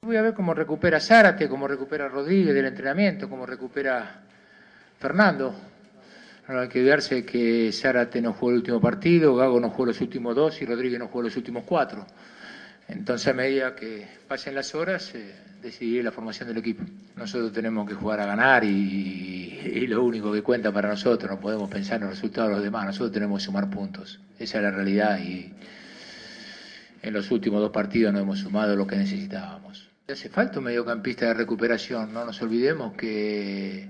Voy a ver cómo recupera Zárate, cómo recupera Rodríguez del entrenamiento, cómo recupera Fernando. No hay que olvidarse que Zárate no jugó el último partido, Gago no jugó los últimos 2 y Rodríguez no jugó los últimos 4. Entonces, a medida que pasen las horas, decidiré la formación del equipo. Nosotros tenemos que jugar a ganar y lo único que cuenta para nosotros, no podemos pensar en los resultados de los demás, nosotros tenemos que sumar puntos. Esa es la realidad y en los últimos 2 partidos no hemos sumado lo que necesitábamos. Hace falta un mediocampista de recuperación, no nos olvidemos que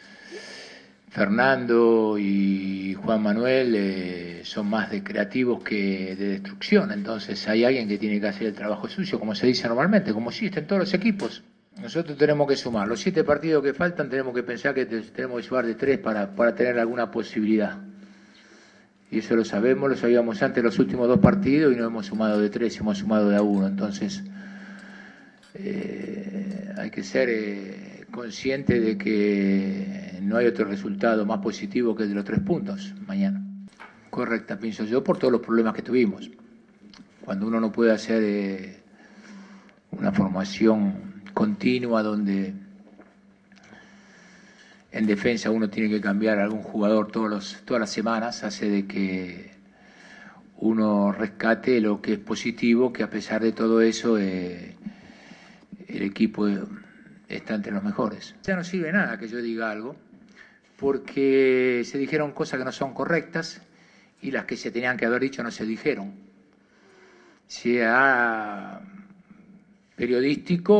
Fernando y Juan Manuel son más de creativos que de destrucción, entonces hay alguien que tiene que hacer el trabajo sucio, como se dice normalmente, como si estén todos los equipos. Nosotros tenemos que sumar, los 7 partidos que faltan tenemos que pensar que tenemos que sumar de 3 para tener alguna posibilidad. Y eso lo sabemos, lo sabíamos antes los últimos 2 partidos y no hemos sumado de 3, hemos sumado de a 1, entonces hay que ser consciente de que no hay otro resultado más positivo que el de los 3 puntos mañana. Correcta, pienso yo, por todos los problemas que tuvimos. Cuando uno no puede hacer una formación continua donde en defensa uno tiene que cambiar a algún jugador todas las semanas, hace de que uno rescate lo que es positivo, que a pesar de todo eso el equipo está entre los mejores. Ya no sirve nada que yo diga algo, porque se dijeron cosas que no son correctas y las que se tenían que haber dicho no se dijeron. Sea periodístico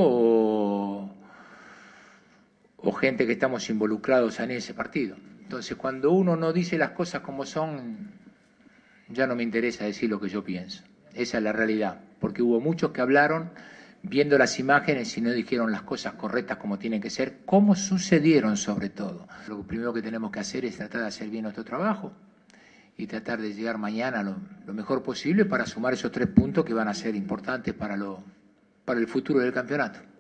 o gente que estamos involucrados en ese partido. Entonces, cuando uno no dice las cosas como son, ya no me interesa decir lo que yo pienso. Esa es la realidad, porque hubo muchos que hablaron viendo las imágenes y no dijeron las cosas correctas como tienen que ser, como sucedieron sobre todo. Lo primero que tenemos que hacer es tratar de hacer bien nuestro trabajo y tratar de llegar mañana lo mejor posible para sumar esos 3 puntos que van a ser importantes para el futuro del campeonato.